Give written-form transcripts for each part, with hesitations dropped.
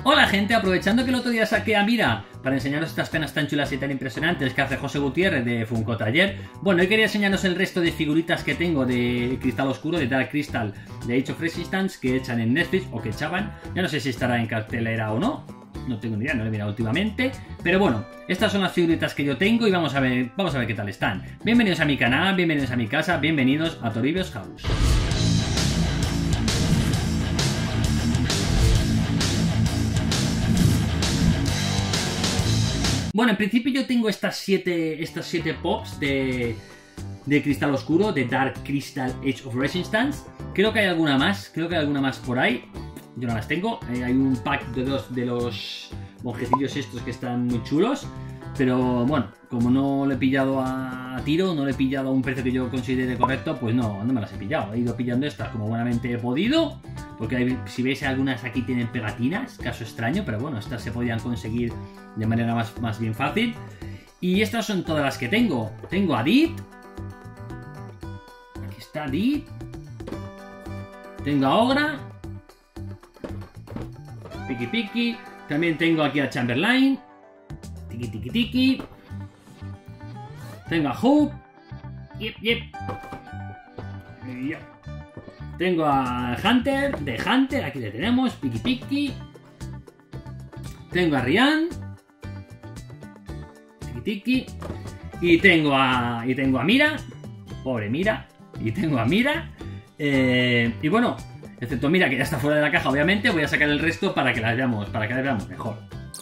Hola gente, aprovechando que el otro día saqué a Mira para enseñaros estas penas tan chulas y tan impresionantes que hace José Gutiérrez de Funko Taller. Bueno, hoy quería enseñaros el resto de figuritas que tengo de Cristal Oscuro, de Dark Crystal, de Age of Resistance, que echan en Netflix o que echaban. Ya no sé si estará en cartelera o no, no tengo ni idea, no lo he mirado últimamente. Pero bueno, estas son las figuritas que yo tengo y vamos a ver qué tal están. Bienvenidos a mi canal, bienvenidos a mi casa, bienvenidos a Toribio's House. Bueno, en principio yo tengo estas siete pops de Cristal Oscuro, de Dark Crystal Age of Resistance. Creo que hay alguna más por ahí. Yo no las tengo. Hay un pack de los monjecillos estos que están muy chulos. Pero bueno, como no lo he pillado a tiro, no lo he pillado a un precio que yo considere correcto, pues no me las he pillado. He ido pillando estas como buenamente he podido. Porque si veis algunas aquí tienen pegatinas, caso extraño, pero bueno, estas se podían conseguir de manera más bien fácil. Y estas son todas las que tengo. Tengo a Dit. Aquí está Dit. Tengo a Ogra. Piki Piki. También tengo aquí a Chamberlain. Tiki Tiki Tiki. Tengo a Hope. Yep. Tengo a Hunter, de Hunter, aquí le tenemos, Piki Piki. Tengo a Ryan. Tiki Tiki. Y tengo a Mira. Pobre Mira. Y tengo a Mira. Y bueno, excepto Mira, que ya está fuera de la caja, obviamente, voy a sacar el resto para que las veamos mejor.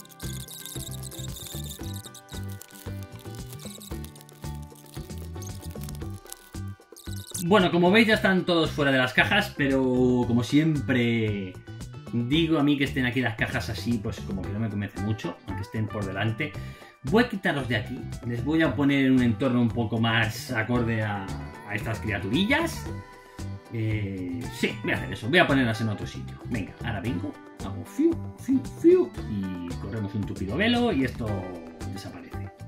Bueno, como veis ya están todos fuera de las cajas, pero como siempre digo, a mí que estén aquí las cajas así, pues como que no me convence mucho, aunque estén por delante. Voy a quitarlos de aquí, les voy a poner en un entorno un poco más acorde a estas criaturillas. Sí, voy a hacer eso, voy a ponerlas en otro sitio. Venga, ahora vengo, hago fiu, y corremos un tupido velo y esto desaparece.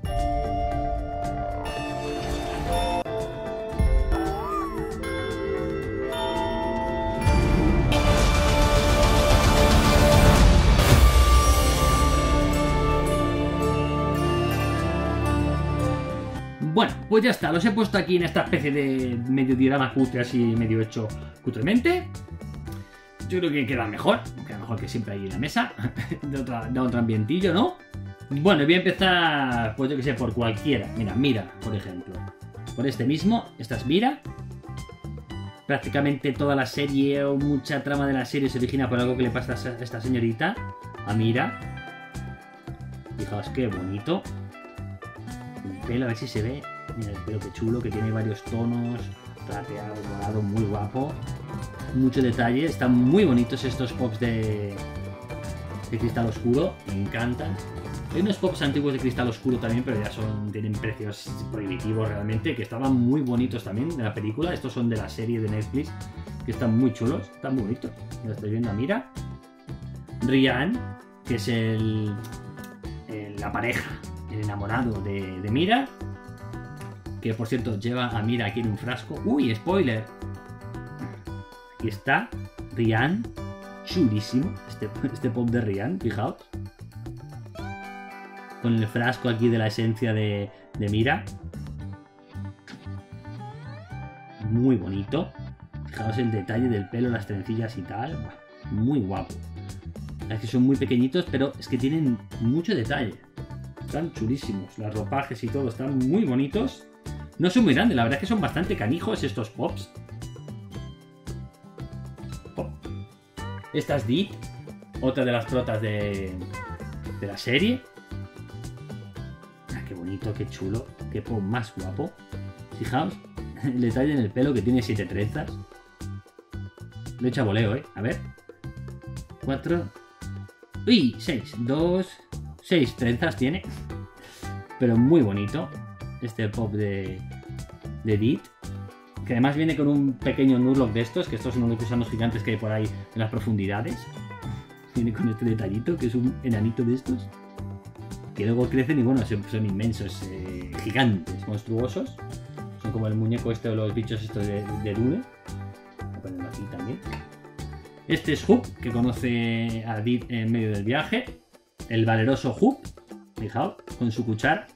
Bueno, pues ya está, los he puesto aquí en esta especie de medio diorama cutre, así medio hecho cutremente. Yo creo que queda mejor que siempre ahí en la mesa, da otro ambientillo, ¿no? Bueno, voy a empezar, pues yo que sé, por cualquiera. Mira, por ejemplo. Por este mismo, esta es Mira. Prácticamente toda la serie o mucha trama de la serie se origina por algo que le pasa a esta señorita, a Mira. Fijaos qué bonito. El pelo, a ver si se ve. Mira el pelo, qué chulo, que tiene varios tonos, plateado, morado, muy guapo, mucho detalle. Están muy bonitos estos pops de Cristal Oscuro, me encantan. Hay unos pops antiguos de Cristal Oscuro también, pero ya tienen precios prohibitivos realmente, que estaban muy bonitos también de la película. Estos son de la serie de Netflix, que están muy chulos, están muy bonitos. Lo estoy viendo, Mira. Ryan, que es la pareja, el enamorado de Mira, que por cierto lleva a Mira aquí en un frasco. ¡Uy, spoiler! Aquí está Ryan, chulísimo este pop de Ryan, fijaos, con el frasco aquí de la esencia de Mira, muy bonito. Fijaos el detalle del pelo, las trencillas y tal, muy guapo. Es que son muy pequeñitos, pero es que tienen mucho detalle. Están chulísimos, los ropajes y todo están muy bonitos. No son muy grandes, la verdad es que son bastante canijos estos pops. Esta es Dit, otra de las protas de la serie. Qué bonito, qué chulo, qué pop más guapo. Fijaos el detalle en el pelo, que tiene 7 trenzas. Lo he hecho a voleo, a ver. 4. Uy, 6. 6 trenzas tiene. Pero muy bonito este pop de Dit, que además viene con un pequeño Nuzlocke de estos, que estos son unos gusanos gigantes que hay por ahí en las profundidades. Viene con este detallito, que es un enanito de estos, que luego crecen y bueno, son inmensos, gigantes, monstruosos. Son como el muñeco este o los bichos estos de Dune. Voy a ponerlo aquí también. Este es Hoop, que conoce a Dit en medio del viaje. El valeroso Hoop, fijaos, con su cuchara.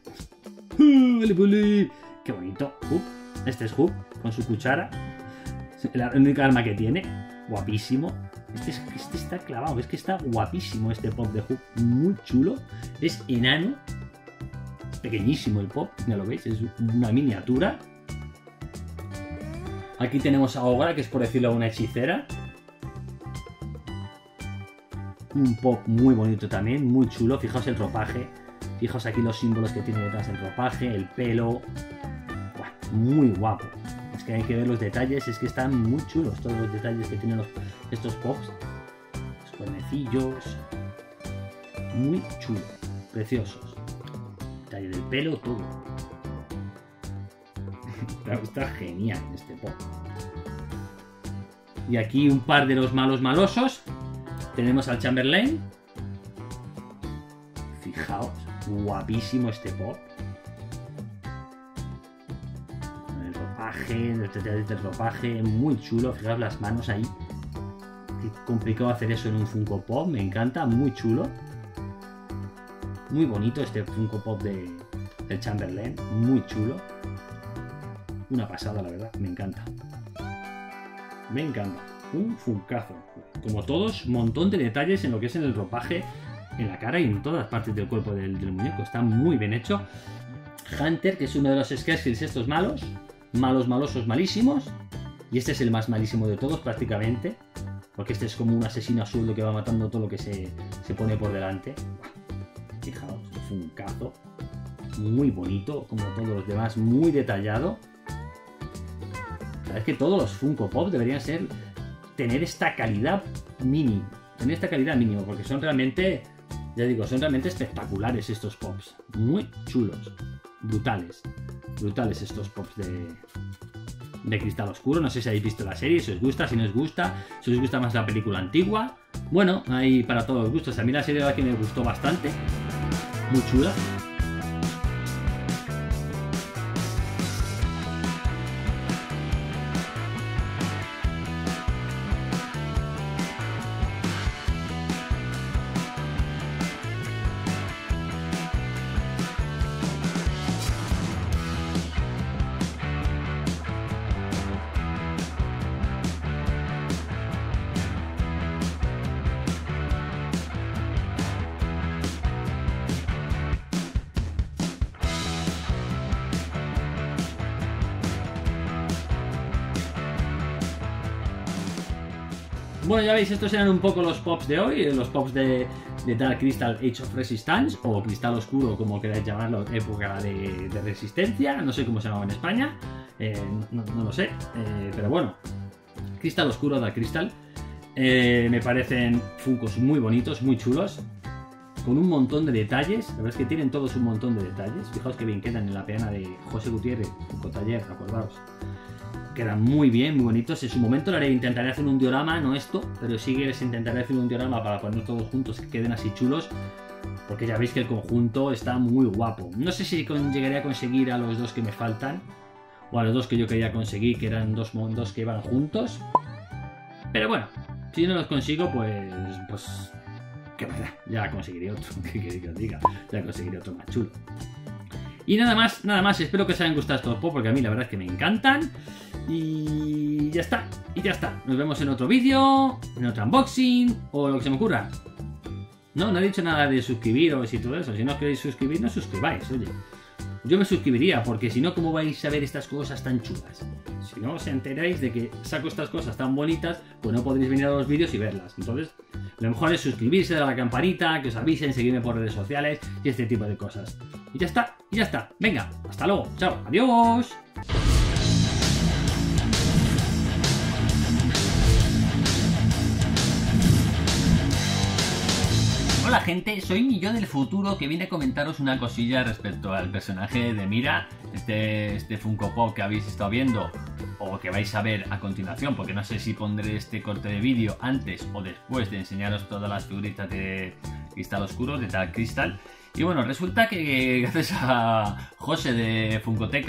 ¡Qué bonito! Hoop. Este es Hoop, con su cuchara. La única arma que tiene. Guapísimo. Este está clavado, es que está guapísimo este pop de Hoop. Muy chulo. Es enano. Pequeñísimo el pop, ya lo veis, es una miniatura. Aquí tenemos a Ogra, que es por decirlo una hechicera. Un pop muy bonito también, muy chulo. Fijaos el ropaje. Fijaos aquí los símbolos que tiene detrás el ropaje, el pelo. Buah, muy guapo. Es que hay que ver los detalles, es que están muy chulos todos los detalles que tienen estos pops. Los cuernecillos. Muy chulos, preciosos. Detalle del pelo, todo. Está genial este pop. Y aquí un par de los malos malosos. Tenemos al Chamberlain. Fijaos, guapísimo este pop. El ropaje, el detalle del ropaje, muy chulo. Fijaos las manos ahí. Qué complicado hacer eso en un Funko Pop, me encanta, muy chulo. Muy bonito este Funko Pop del Chamberlain, muy chulo. Una pasada, la verdad, me encanta. Me encanta. Un funkazo. Como todos, un montón de detalles en lo que es en el ropaje, en la cara y en todas partes del cuerpo del muñeco. Está muy bien hecho. Hunter, que es uno de los Scareskills estos malos. Malosos, malísimos. Y este es el más malísimo de todos, prácticamente. Porque este es como un asesino absurdo que va matando todo lo que se pone por delante. Fijaos, es un cazo. Muy bonito, como todos los demás, muy detallado. La verdad es que todos los Funko Pop deberían tener esta calidad mínima. Porque son realmente, ya digo, son realmente espectaculares estos pops. Muy chulos. Brutales. Brutales estos pops de Cristal Oscuro. No sé si habéis visto la serie, si os gusta, si no os gusta. Si os gusta más la película antigua. Bueno, hay para todos los gustos. A mí la serie de aquí me gustó bastante. Muy chula. Bueno, ya veis, estos eran un poco los pops de hoy, los pops de Dark Crystal Age of Resistance, o Cristal Oscuro, como queráis llamarlo, época de resistencia, no sé cómo se llamaba en España, no lo sé, pero bueno, Cristal Oscuro, Dark Crystal, me parecen Funkos muy bonitos, muy chulos, con un montón de detalles, la verdad es que tienen todos un montón de detalles, fijaos que bien quedan en la peana de José Gutiérrez, Funko Taller, acordaos. Quedan muy bien, muy bonitos. En su momento intentaré hacer un diorama, no esto, pero sí que les intentaré hacer un diorama para poner todos juntos que queden así chulos, porque ya veis que el conjunto está muy guapo. No sé si llegaré a conseguir a los dos que me faltan, o a los dos que yo quería conseguir, que eran dos que iban juntos, pero bueno, si no los consigo, pues qué verdad, ya conseguiré otro. ¿Qué queréis que os diga? Ya conseguiré otro más chulo. Y nada más, espero que os hayan gustado estos pops, porque a mí la verdad es que me encantan. Y ya está, Nos vemos en otro vídeo, en otro unboxing, o lo que se me ocurra. No he dicho nada de suscribiros y todo eso. Si no os queréis suscribir, no os suscribáis, oye. Yo me suscribiría, porque si no, ¿cómo vais a ver estas cosas tan chulas? Si no os enteráis de que saco estas cosas tan bonitas, pues no podréis venir a los vídeos y verlas. Entonces, lo mejor es suscribirse, dar a la campanita, que os avisen, seguirme por redes sociales y este tipo de cosas. Y ya está. Venga, hasta luego. Chao, adiós. Hola gente, soy mi yo del futuro que viene a comentaros una cosilla respecto al personaje de Mira, este Funko Pop que habéis estado viendo o que vais a ver a continuación, porque no sé si pondré este corte de vídeo antes o después de enseñaros todas las figuritas de Cristal Oscuro, de Dark Crystal. Y bueno, resulta que gracias a José de Funkoteca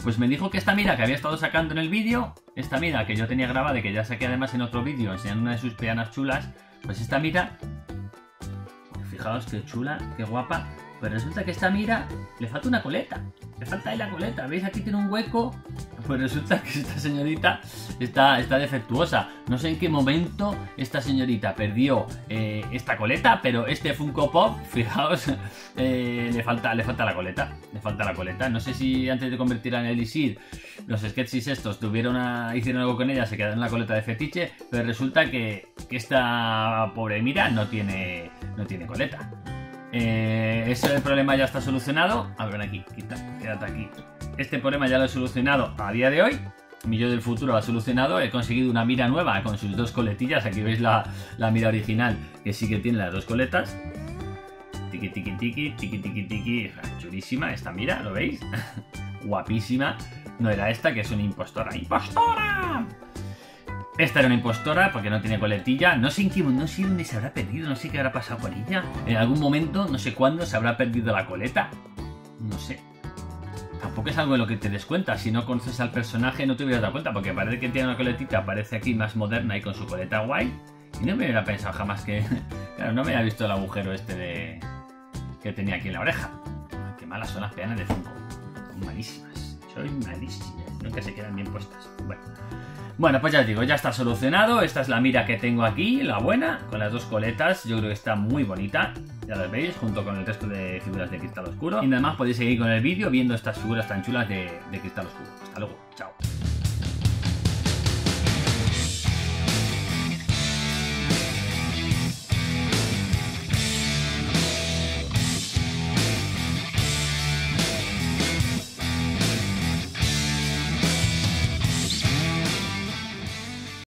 pues me dijo que esta Mira que había estado sacando en el vídeo, esta Mira que yo tenía grabada y que ya saqué además en otro vídeo enseñando una de sus peanas chulas, pues esta Mira, pues fijaos qué chula, qué guapa, pero resulta que esta Mira le falta una coleta, le falta ahí la coleta, ¿veis? Aquí tiene un hueco, pues resulta que esta señorita está defectuosa. No sé en qué momento esta señorita perdió esta coleta, pero este Funko Pop, fijaos, le falta la coleta, le falta la coleta. No sé si antes de convertirla en Elixir, los sketches estos hicieron algo con ella, se quedaron en la coleta de fetiche, pero resulta que esta pobre Mira no tiene coleta. Ese problema ya está solucionado. A ver, aquí, quédate aquí. Este problema ya lo he solucionado a día de hoy. Mi yo del futuro lo ha solucionado. He conseguido una Mira nueva con sus dos coletillas. Aquí veis la Mira original, que sí que tiene las dos coletas. Tiki, tiki, tiki, tiki, tiki, tiki. Chulísima esta Mira, ¿lo veis? Guapísima. No era esta, que es una impostora. ¡Impostora! Esta era una impostora porque no tiene coletilla. No sé dónde se habrá perdido, no sé qué habrá pasado con ella. En algún momento, no sé cuándo, se habrá perdido la coleta. No sé. Tampoco es algo de lo que te des cuenta. Si no conoces al personaje no te hubieras dado cuenta, porque parece que tiene una coletita, aparece aquí más moderna y con su coleta guay. Y no me hubiera pensado jamás que... Claro, no me había visto el agujero este que tenía aquí en la oreja. Ay, qué malas son las peanas de Funko. Son malísimas. Son malísimas. Nunca se quedan bien puestas. Bueno, pues ya os digo, ya está solucionado. Esta es la Mira que tengo aquí, la buena, con las dos coletas. Yo creo que está muy bonita. Ya las veis, junto con el resto de figuras de cristal oscuro. Y nada más podéis seguir con el vídeo viendo estas figuras tan chulas de cristal oscuro. Hasta luego, chao.